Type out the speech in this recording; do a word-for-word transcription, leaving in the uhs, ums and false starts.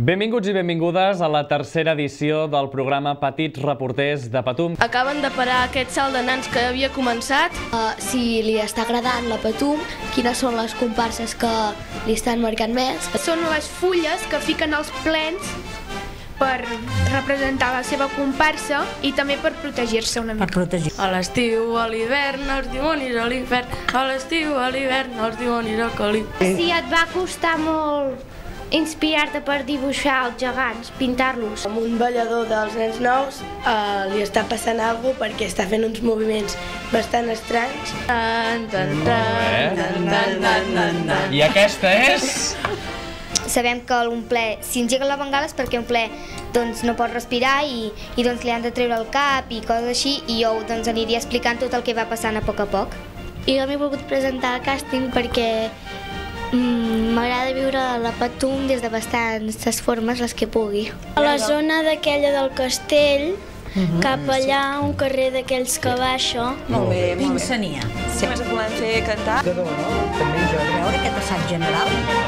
Benvinguts i benvingudes a la tercera edició del programa Petits Reporters de Patum. Acaben de parar aquest salt de nans que havia començat. Uh, si li està agradant la Patum, quines són les comparses que li estan marcant més? Són les fulles que fiquen als plens per representar la seva comparsa i també per protegir-se una mica. Per protegir. A l'estiu, a l'hivern, els dimonis a l'infern. A l'estiu, a l'hivern, els dimonis a cali. Si et va costar molt inspirar-te per dibuixar els gegants, pintar-los. Amb un ballador dels nens nous eh, li està passant alguna cosa perquè està fent uns moviments bastant estranys. Tan, tan, tan, tan, tan, tan, tan, tan. I aquesta és... Sabem que un ple, si engega la bengala és perquè un ple doncs, no pot respirar i, i doncs, li han de treure el cap i coses així, i jo doncs, aniria explicant tot el que va passant a poc a poc. I jo m'he volgut presentar al càsting perquè mm, m'agrada viure la Patum des de bastantes formes, les que pugui. A la zona d'aquella del castell, uh-huh. cap allà, un carrer d'aquells que baixa. Molt bé, molt bé. Pinsania. Sempre podem fer cantar. A veure aquest assaig general.